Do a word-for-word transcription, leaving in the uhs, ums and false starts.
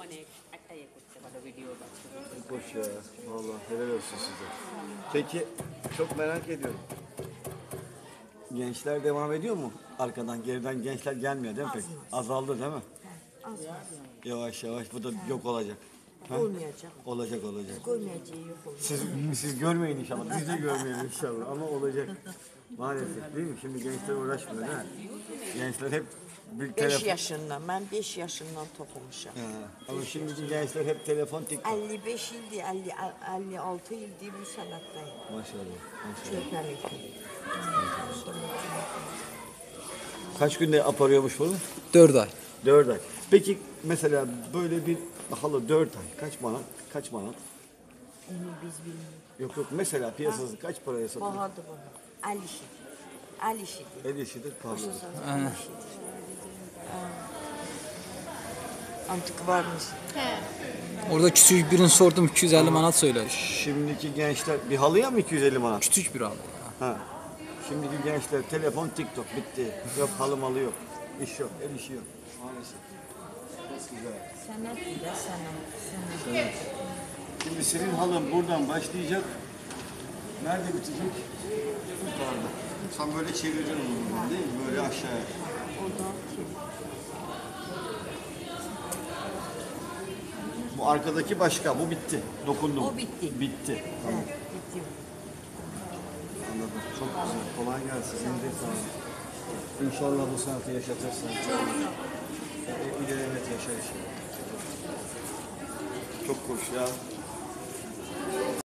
মানে একটা ইয়ে করতে পারো ভিডিও বা Boş ya. Vallahi helal olsun size. Peki çok merak ediyorum. Gençler devam ediyor mu? Arkadan geriden gençler gelmiyor değil mi pek? Azaldı değil mi? Az az. Yavaş yavaş bu da yok olacak. Ha? Olmayacak. Olacak olacak. Görmeyeceği yok olacak. Siz, siz görmeyin inşallah. Biz de görmeyelim inşallah ama olacak. Maalesef değil mi? Şimdi gençler uğraşmıyor değil mi? Gençler hep bir beş telefon. yaşından, ben beş yaşından tokumuşum. Ha, ama şimdiki gençler hep telefon TikTok. elli beş yıldı, elli, elli altı yıldı bu sanattayım. Maşallah. Maşallah. Çöpemekte. Kaç günde aparıyormuş bunu? dört ay. Dört ay. Peki mesela böyle bir halı dört ay kaç manat? Kaç manat? Onu biz bilmiyoruz. Yok yok mesela piyasası kaç paraya satılıyor? Bahadı bunu. El işi. El işi. El işidir pahalı. El işi. Antik var mısın? Orada küçük birini sordum iki yüz elli manat söyledi. Şimdiki gençler bir halıya mı iki yüz elli manat? Küçük bir aldı. Ha. Şimdiki gençler telefon TikTok bitti. Yok halı malı yok. İş yok, el işi yok. Maalesef. Çok güzel. Sanat bir de sanat. Sanat. Şimdi senin halın buradan başlayacak. Nerede bitecek? Yukarıda. Sen böyle çevireceksin onu buradan, değil mi? Böyle aşağıya. Oradan kim? Bu arkadaki başka. Bu bitti. Dokundum. O bitti. Bitti. Tamam. Evet, bitti. Anladım. Çok güzel. Kolay gelsin. Senin de sağ olun. İnşallah bu sanatı yaşatırsın. E, İlerilet yaşar inşallah. Çok hoş ya.